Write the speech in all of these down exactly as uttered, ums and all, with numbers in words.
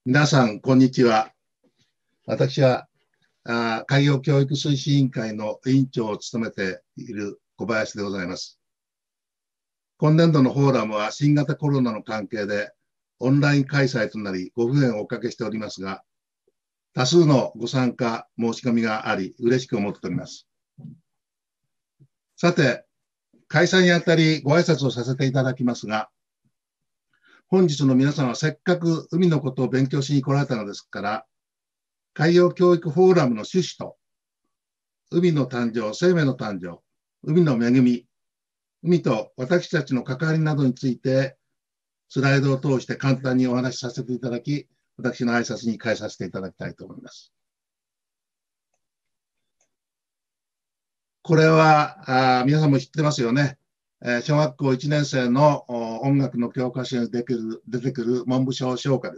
皆さん、こんにちは。私はあ海洋教育推進委員会の委員長を務めている小林でございます。今年度のフォーラムは新型コロナの関係でオンライン開催となり、ご不便をおかけしておりますが、多数のご参加申し込みがあり、嬉しく思っております。さて、開催にあたりご挨拶をさせていただきますが、本日の皆さんはせっかく海のことを勉強しに来られたのですから、海洋教育フォーラムの趣旨と、海の誕生、生命の誕生、海の恵み、海と私たちの関わりなどについて、スライドを通して簡単にお話しさせていただき、私の挨拶に変えさせていただきたいと思います。これは、あ皆さんも知ってますよね。えー、小学校いちねん生の音楽の教科書に出てくる、出てくる文部省唱歌です。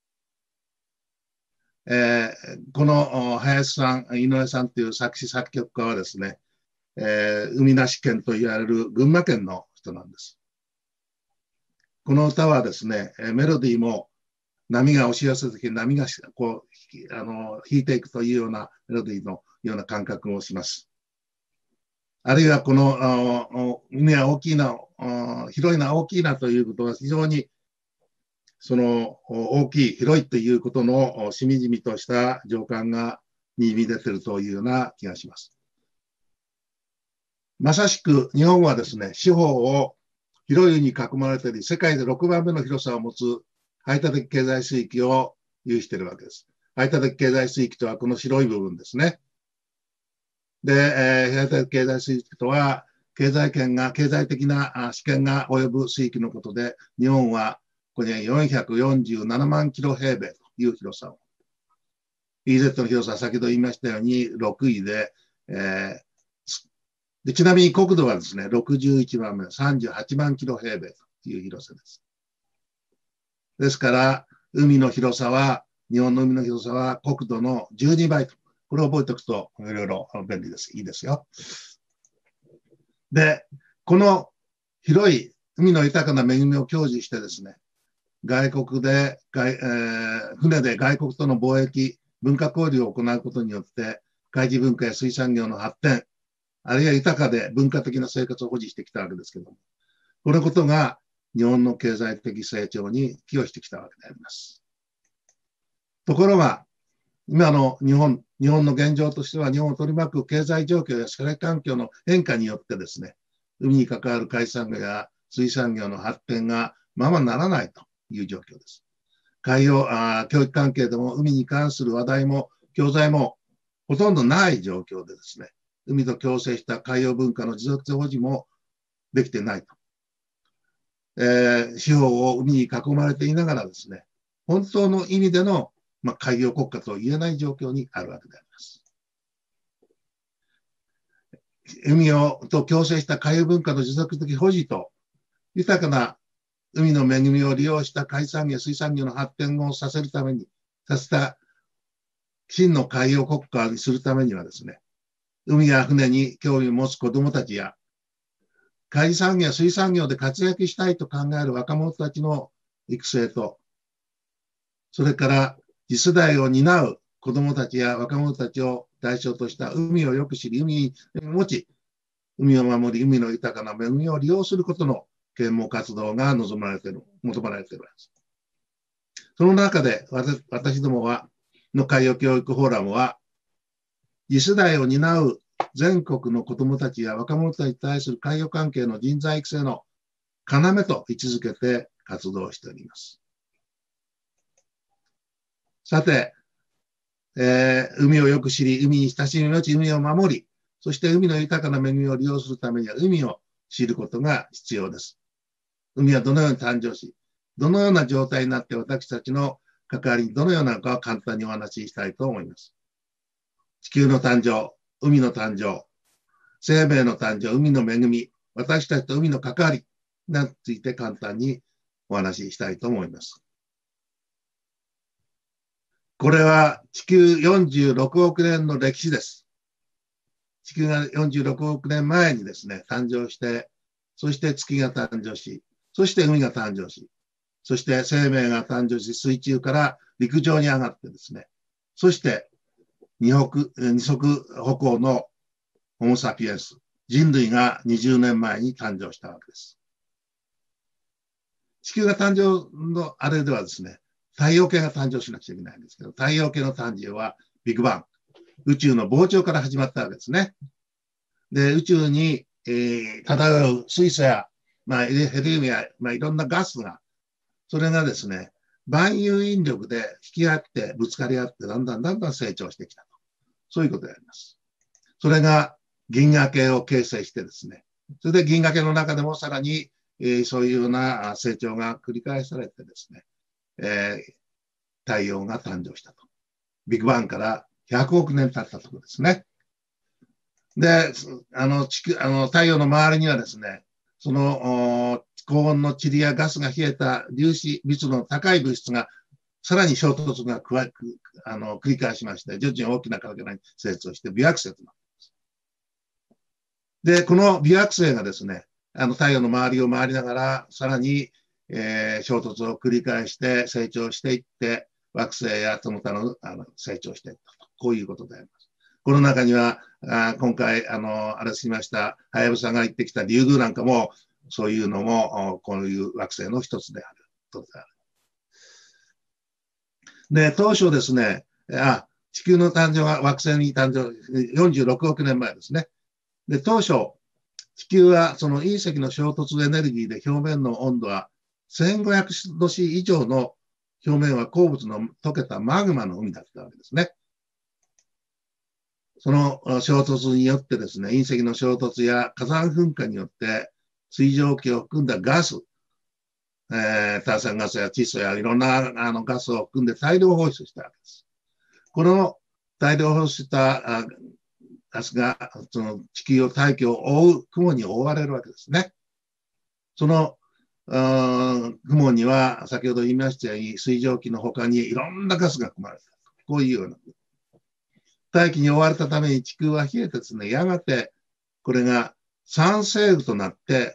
えー、この林さん、井上さんという作詞作曲家はですね、えー、海なし県と言われる群馬県の人なんです。この歌はですね、メロディーも波が押し寄せた時に波がこうあの弾いていくというようなメロディーのような感覚をします。あるいはこの海は大きいな、広いな大きいなということは非常にその大きい広いということのしみじみとした情感がにみ出ているというような気がします。まさしく日本はですね、四方を広い海に囲まれており、世界でろくばんめの広さを持つ排他的経済水域を有しているわけです。排他的経済水域とはこの白い部分ですね。で、えー、排他的経済水域とは、経済圏が、経済的な主権が及ぶ水域のことで、日本はここによんひゃくよんじゅうななまんキロ平米という広さを。イーゼット の広さは先ほど言いましたようにろくいで、えーでちなみに国土はですね、ろくじゅういちばんめ、さんじゅうはちまんキロ平米という広さです。ですから、海の広さは、日本の海の広さは国土のじゅうにばいと。これを覚えておくといろいろ便利です。いいですよ。で、この広い海の豊かな恵みを享受してですね、外国で、外えー、船で外国との貿易、文化交流を行うことによって、海事文化や水産業の発展、あるいは豊かで文化的な生活を保持してきたわけですけども、このことが日本の経済的成長に寄与してきたわけであります。ところが、今の日本、日本の現状としては、日本を取り巻く経済状況や社会環境の変化によってですね、海に関わる海産業や水産業の発展がままならないという状況です。海洋、あ教育関係でも海に関する話題も教材もほとんどない状況でですね、海と共生した海洋文化の持続性保持もできてないと。えー、四方を海に囲まれていながらですね、本当の意味での、まあ、海洋国家と言えない状況にあるわけであります。海をと共生した海洋文化の持続的保持と、豊かな海の恵みを利用した海産業、水産業の発展をさせるために、させた真の海洋国家にするためにはですね、海や船に興味を持つ子どもたちや、海産業、水産業で活躍したいと考える若者たちの育成と、それから次世代を担う子どもたちや若者たちを対象とした海をよく知り、海に持ち、海を守り、海の豊かな恵みを利用することの啓蒙活動が望まれている、求められているわけです。その中で私どもは、の海洋教育フォーラムは、次世代を担う全国の子どもたちや若者たちに対する海洋関係の人材育成の要と位置づけて活動しております。さて、えー、海をよく知り、海に親しみを持ち、海を守り、そして海の豊かな恵みを利用するためには海を知ることが必要です。海はどのように誕生し、どのような状態になって私たちの関わりにどのようなのかを簡単にお話ししたいと思います。地球の誕生、海の誕生、生命の誕生、海の恵み、私たちと海の関わりについて簡単にお話ししたいと思います。これは地球よんじゅうろくおくねんの歴史です。地球がよんじゅうろくおくねんまえにですね、誕生して、そして月が誕生し、そして海が誕生し、 そして生命が誕生し、水中から陸上に上がってですね、そして二足、二足歩行のホモ・サピエンス、人類がにじゅうねんまえに誕生したわけです。地球が誕生のあれではですね、太陽系が誕生しなくちゃいけないんですけど、太陽系の誕生はビッグバン、宇宙の膨張から始まったわけですね。で、宇宙に、えー、漂う水素や、まあ、ヘリウムや、まあ、いろんなガスが、それがですね、万有引力で引き合って、ぶつかり合って、だんだんだんだん成長してきたと。そういうことであります。それが銀河系を形成してですね、それで銀河系の中でもさらに、えー、そういうような成長が繰り返されてですね、えー、太陽が誕生したと。ビッグバンからひゃくおくねん経ったところですね。で、あの、地球、あの、太陽の周りにはですね、その、高温の塵やガスが冷えた粒子密度の高い物質が、さらに衝突が加え、あの、繰り返しまして、徐々に大きなかけらに成長して、微惑星となっています。で、この微惑星がですね、あの、太陽の周りを回りながら、さらに、えー、衝突を繰り返して成長していって、惑星やその他の、あの成長していったと。こういうことであります。この中には、あ今回、あの、あれしました、はやぶさが言ってきたリュウグウなんかも、そういうのも、こういう惑星の一つである。とである。で、当初ですね、あ、地球の誕生は惑星に誕生、よんじゅうろくおくねんまえですね。で、当初、地球はその隕石の衝突エネルギーで表面の温度はせんごひゃくど以上の表面は鉱物の溶けたマグマの海だったわけですね。その衝突によってですね、隕石の衝突や火山噴火によって水蒸気を含んだガス、えー、炭酸ガスや窒素やいろんなあのガスを含んで大量放出したわけです。この大量放出したガスがその地球を大気を覆う雲に覆われるわけですね。その雲には先ほど言いましたように水蒸気の他にいろんなガスが含まれている。こういうような。大気に覆われたために地球は冷えてですね、やがてこれが酸性雨となって、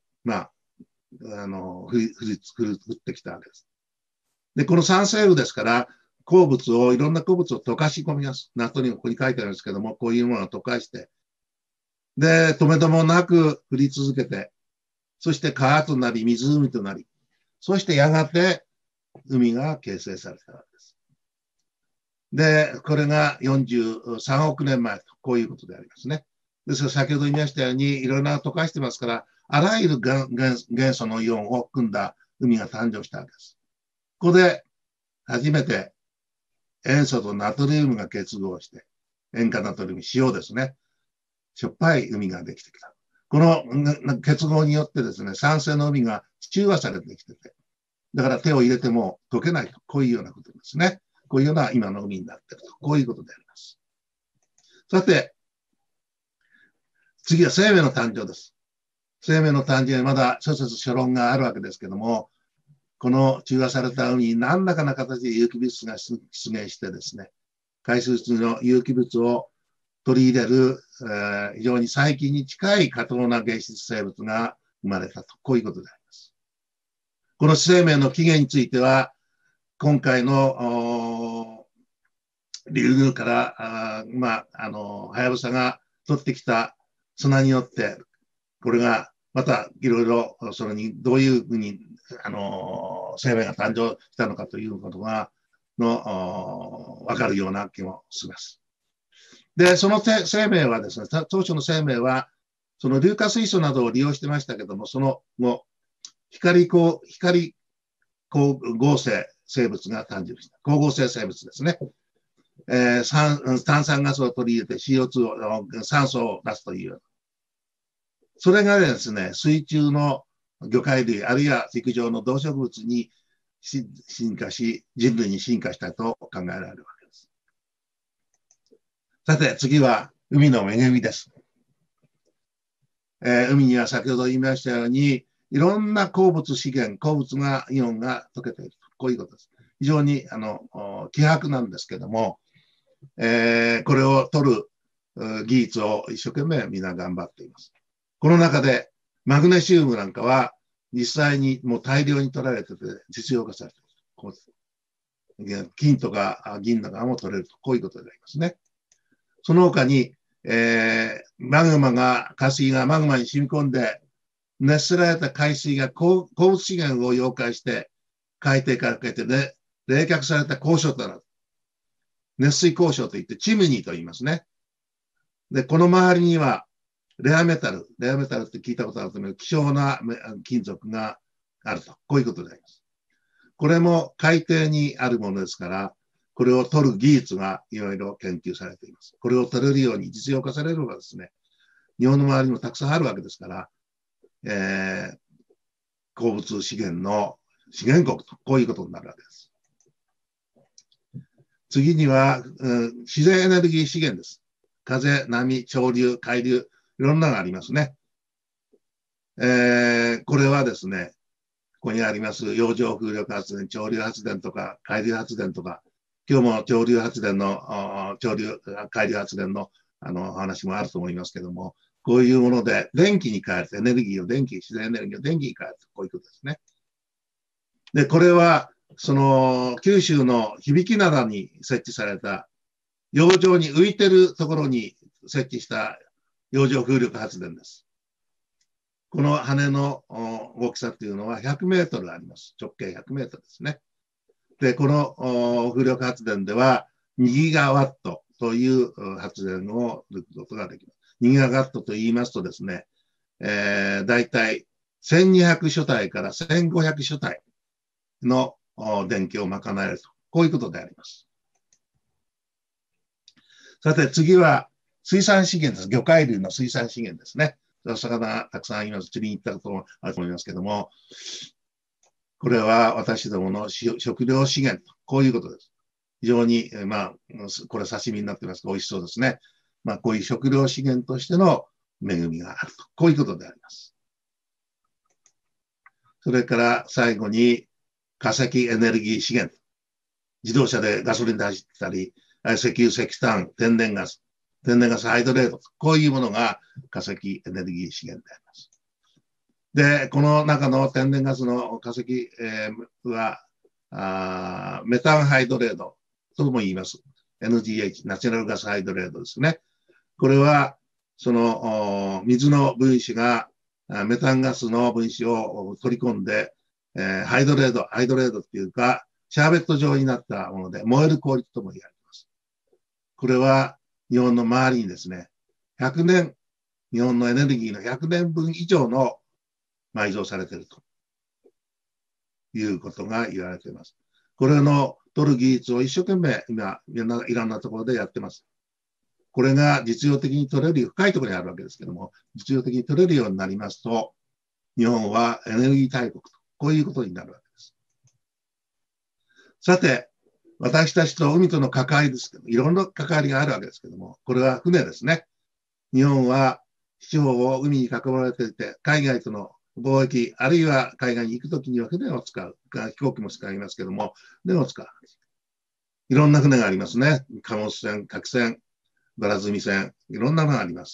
まあ、あの、降り、降り、降ってきたわけです。で、この酸性雨ですから、鉱物を、いろんな鉱物を溶かし込みます。ナトリウム、ここに書いてあるんですけども、こういうものを溶かして、で、止めどもなく降り続けて、そして川となり、湖となり、そしてやがて海が形成されたわけです。で、これがよんじゅうさんおくねんまえと、こういうことでありますね。ですから先ほど言いましたように、いろいろな溶かしてますから、あらゆる元素のイオンを含んだ海が誕生したわけです。ここで初めて塩素とナトリウムが結合して、塩化ナトリウム、塩ですね。しょっぱい海ができてきた。この結合によってですね、酸性の海が中和されてきてて、だから手を入れても溶けないと、こういうようなことですね。こういうような今の海になっていると、こういうことであります。さて、次は生命の誕生です。生命の誕生にまだ諸説諸論があるわけですけども、この中和された海に何らかの形で有機物質が出現してですね、海水中の有機物を取り入れる、えー、非常に細菌に近い過当な原質生物が生まれたと、こういうことであります。この生命の起源については、今回のリュウグウから、あまあ、あの、はやぶさが取ってきた砂によって、これがまたいろいろ、それにどういうふうに、あの、生命が誕生したのかということが、の、わかるような気もします。で、その生命はですね、当初の生命は、その硫化水素などを利用してましたけども、その後、光光、光光合成生物が誕生した。光合成生物ですね。えー、酸炭酸ガスを取り入れて シーオーツー を、酸素を出すという。それがですね、水中の魚介類、あるいは陸上の動植物に進化し、人類に進化したと考えられるわけです。さて、次は海の恵みです。えー、海には先ほど言いましたように、いろんな鉱物資源、鉱物が、イオンが溶けている。こういうことです。非常に、あの、希薄なんですけども、えー、これを取る技術を一生懸命みんな頑張っています。この中で、マグネシウムなんかは、 実際にもう大量に取られてて実用化されている。こう金とか銀とかも取れると、こういうことになりますね。その他に、えー、マグマが、海水がマグマに染み込んで、熱せられた海水が鉱物資源を溶解して、海底からかけて、ね、冷却された鉱床となる。熱水鉱床といって、チムニーと言いますね。で、この周りには、レアメタル、レアメタルって聞いたことあると思う希少な金属があると。こういうことであります。これも海底にあるものですから、これを取る技術がいろいろ研究されています。これを取れるように実用化されればですね、日本の周りにもたくさんあるわけですから、えー、鉱物資源の資源国と、こういうことになるわけです。次には、うん、自然エネルギー資源です。風、波、潮流、海流、いろんなのがありますね。えー、これはですね、ここにあります洋上風力発電、潮流発電とか海流発電とか、今日も潮流発電の、潮流、海流発電のあの話もあると思いますけども、こういうもので電気に変える、エネルギーを電気、自然エネルギーを電気に変える、こういうことですね。で、これは、その九州の響灘に設置された、洋上に浮いてるところに設置した洋上風力発電です。この羽の大きさっていうのはひゃくメートルあります。直径ひゃくメートルですね。で、この風力発電ではにギガワットという発電をすることができます。にギガワットと言いますとですね、えー、だいたいせんにひゃく所帯からせんごひゃく所帯の電気を賄えると。こういうことであります。さて次は水産資源です。魚介類の水産資源ですね。魚たくさんいます。釣りに行ったこともあると思いますけども、これは私どもの食料資源と、こういうことです。非常に、まあ、これ刺身になってますが、美味しそうですね。まあ、こういう食料資源としての恵みがあると、こういうことであります。それから最後に、化石エネルギー資源。自動車でガソリンで走ってたり、石油、石炭、天然ガス、天然ガスハイドレート、こういうものが化石エネルギー資源であります。で、この中の天然ガスの化石、えー、はあ、メタンハイドレートとも言います。エヌジーエイチ、ナチュラルガスハイドレートですね。これは、その水の分子がメタンガスの分子を取り込んで、えー、ハイドレート、ハイドレートっていうか、シャーベット状になったもので、燃える氷とも言われています。これは日本の周りにですね、ひゃくねん、日本のエネルギーのひゃくねんぶん以上の埋蔵されているということが言われています。これの取る技術を一生懸命今、いろんなところでやってます。これが実用的に取れる、深いところにあるわけですけども、実用的に取れるようになりますと、日本はエネルギー大国と、こういうことになるわけです。さて、私たちと海との関わりですけど、いろんな関わりがあるわけですけども、これは船ですね。日本は四方を海に囲まれていて、海外との貿易、あるいは海外に行くときには船を使う。飛行機も使いますけども、船を使う。いろんな船がありますね。貨物船、客船、ばら積み船、いろんなのがあります。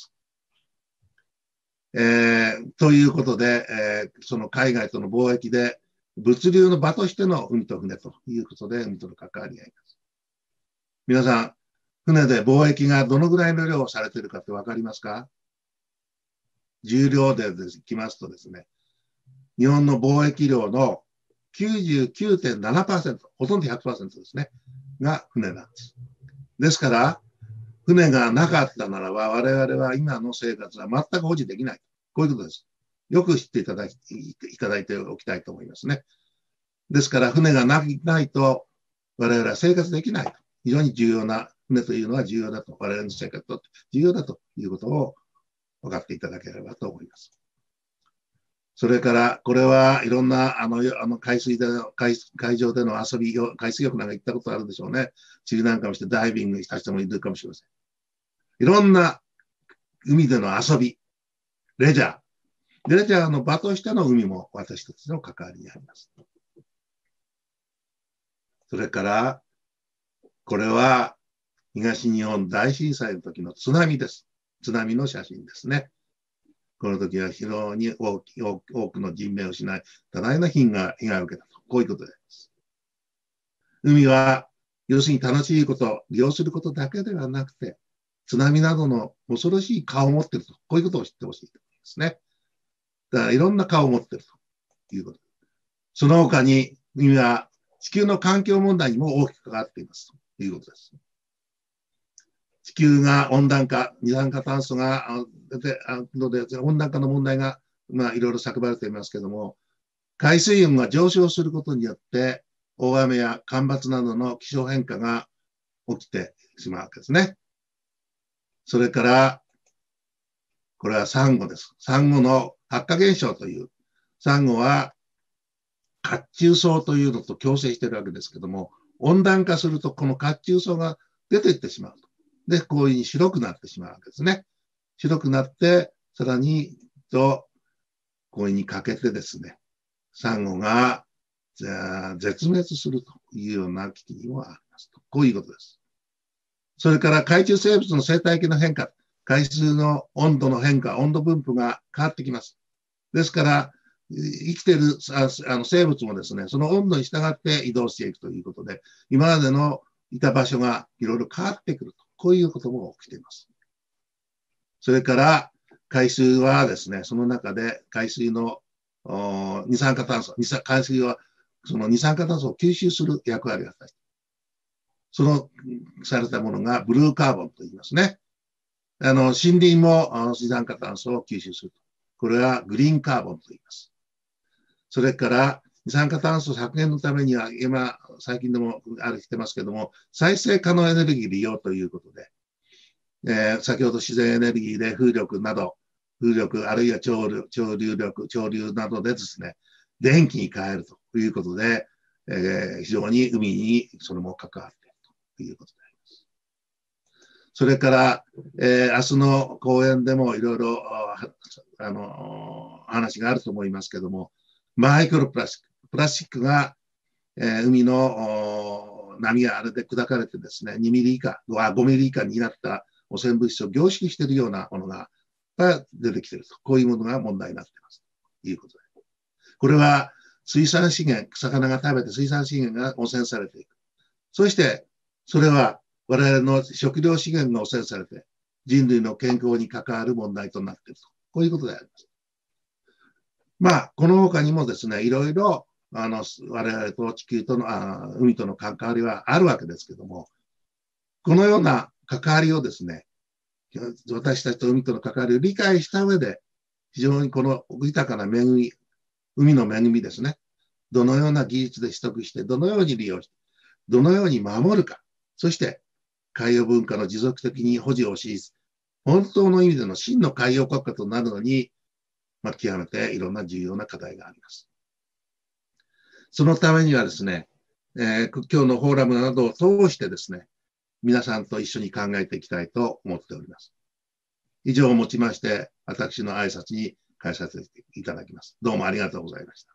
えー、ということで、えー、その海外との貿易で、物流の場としての海と船ということで、海との関わりがあります。皆さん、船で貿易がどのぐらいの量をされているかってわかりますか？重量できますとですね、日本の貿易量の きゅうじゅうきゅうてんななパーセント、ほとんど ひゃくパーセント ですね、が船なんです。ですから、船がなかったならば、我々は今の生活は全く保持できない。こういうことです。よく知っていただき、いただいておきたいと思いますね。ですから、船がないと、我々は生活できない。非常に重要な、船というのは重要だと、我々の生活と重要だということを分かっていただければと思います。それから、これはいろんな、あの、あの海水での海、海上での遊び、海水浴なんか行ったことあるでしょうね。釣りなんかもしてダイビングした人もいるかもしれません。いろんな海での遊び、レジャー、レジャーの場としての海も私たちの関わりにあります。それから、これは東日本大震災の時の津波です。津波の写真ですね。 この時は非常に大き多くの人命を失い、多大な被害被害を受けたと。こういうことであります。海は、要するに楽しいこと、利用することだけではなくて、津波などの恐ろしい顔を持っていると。こういうことを知ってほしいと思いますね。だからいろんな顔を持っているということ。その他に、海は地球の環境問題にも大きく関わっていますということです。地球が温暖化、二酸化炭素が出て、ので温暖化の問題が、まあ、いろいろ叫ばれていますけれども、海水温が上昇することによって、大雨や干ばつなどの気象変化が起きてしまうわけですね。それから、これはサンゴです。サンゴの白化現象という、サンゴは褐虫藻というのと共生しているわけですけども、温暖化するとこの褐虫藻が出ていってしまうと。で、こういうふうに白くなってしまうわけですね。白くなって、さらに、と、こういうふうにかけてですね、サンゴが絶滅するというような危機にもありますと。こういうことです。それから海中生物の生態系の変化、海水の温度の変化、温度分布が変わってきます。ですから、生きているあの生物もですね、その温度に従って移動していくということで、今までのいた場所がいろいろ変わってくると。こういうことも起きています。それから、海水はですね、その中で海水の二酸化炭素、海水はその二酸化炭素を吸収する役割があった。そのされたものがブルーカーボンと言いますね。あの、森林も二酸化炭素を吸収すると。これはグリーンカーボンと言います。それから、二酸化炭素削減のためには、今、最近でもあるしてますけども、再生可能エネルギー利用ということで、えー、先ほど自然エネルギーで風力など、風力あるいは潮流、潮流力、潮流などでですね、電気に変えるということで、えー、非常に海にそれも関わっているということであります。それから、えー、明日の講演でもいろいろ、あの、話があると思いますけども、マイクロプラスチック。プラスチックが、えー、海の波があれで砕かれてですね、にミリ以下、ごミリ以下になった汚染物質を凝縮しているようなものが出てきていると。こういうものが問題になっています。ということで。これは水産資源、魚が食べて水産資源が汚染されていく。そして、それは我々の食料資源が汚染されて、人類の健康に関わる問題となっていると。こういうことであります。まあ、この他にもですね、いろいろ、あの、我々と地球との、あ海との関わりはあるわけですけども、このような関わりをですね、私たちと海との関わりを理解した上で、非常にこの豊かな恵み、海の恵みですね、どのような技術で取得して、どのように利用して、どのように守るか、そして海洋文化の持続的に保持をし、本当の意味での真の海洋国家となるのに、まあ、極めていろんな重要な課題があります。そのためにはですね、えー、今日のフォーラムなどを通してですね、皆さんと一緒に考えていきたいと思っております。以上をもちまして、私の挨拶に返させていただきます。どうもありがとうございました。